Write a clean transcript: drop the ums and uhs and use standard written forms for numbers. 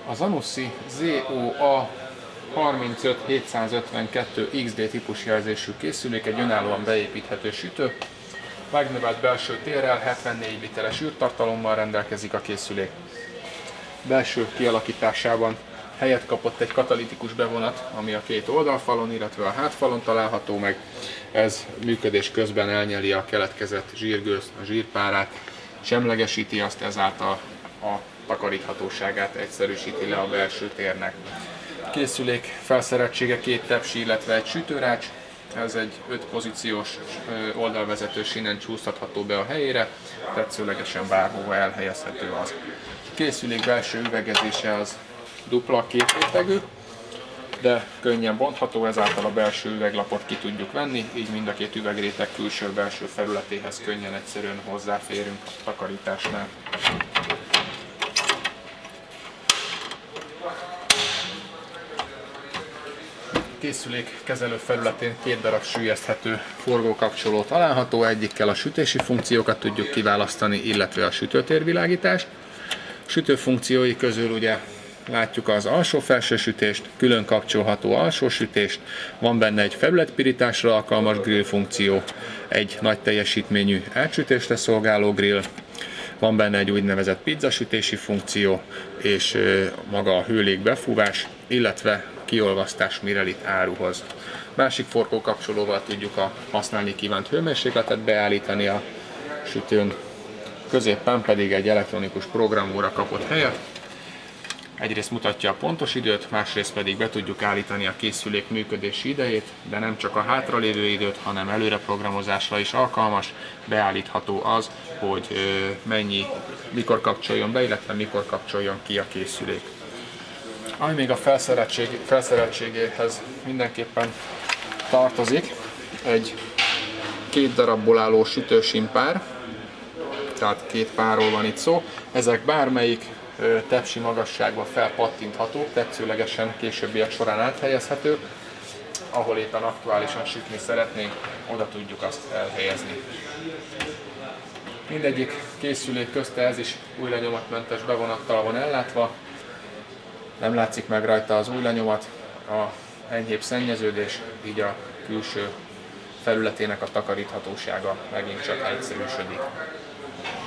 A Zanussi ZOA 35752 XD típusjelzésű készülék egy önállóan beépíthető sütő. Megnövelt belső térrel, 74 literes űrtartalommal rendelkezik a készülék. Belső kialakításában helyet kapott egy katalitikus bevonat, ami a két oldalfalon, illetve a hátfalon található meg. Ez működés közben elnyeli a keletkezett zsírgőzt, a zsírpárát, semlegesíti azt, ezáltal a takaríthatóságát egyszerűsíti le a belső térnek. A készülék felszereltsége 2 tepsi, illetve egy sütőrács. Ez egy 5 pozíciós oldalvezető sínen csúsztatható be a helyére, tetszőlegesen bárhova elhelyezhető az. A készülék belső üvegezése az dupla kétrétegű, de könnyen bontható, ezáltal a belső üveglapot ki tudjuk venni, így mind a két üvegréteg külső-belső felületéhez könnyen, egyszerűen hozzáférünk a takarításnál. A készülék kezelő felületén 2 darab süllyeszthető forgókapcsoló található, egyikkel a sütési funkciókat tudjuk kiválasztani, illetve a sütőtérvilágítást. A sütő funkciói közül ugye látjuk az alsó-felső sütést, külön kapcsolható alsó sütést, van benne egy felületpirításra alkalmas grill funkció, egy nagy teljesítményű elcsütésre szolgáló grill, van benne egy úgynevezett pizzasütési funkció, és maga a hőlék befúvás, illetve kiolvasztás Mirelit áruhoz. Másik forgókapcsolóval tudjuk a használni kívánt hőmérsékletet beállítani a sütőn, középen pedig egy elektronikus programóra kapott helyet. Egyrészt mutatja a pontos időt, másrészt pedig be tudjuk állítani a készülék működési idejét, de nem csak a hátralévő időt, hanem előre programozásra is alkalmas. Beállítható az, hogy mikor kapcsoljon be, illetve mikor kapcsoljon ki a készülék. Ami még a felszereltségéhez mindenképpen tartozik, egy 2 darabból álló sütősimpár, tehát 2 párról van itt szó. Ezek bármelyik tepsi magasságban felpattinthatók, tetszőlegesen későbbiek során áthelyezhetők, ahol éppen aktuálisan sütni szeretnénk, oda tudjuk azt elhelyezni. Mindegyik készülék közte ez is új lenyomatmentes bevonattal van ellátva, nem látszik meg rajta az új lenyomat, a enyhébb szennyeződés, így a külső felületének a takaríthatósága megint csak egyszerűsödik.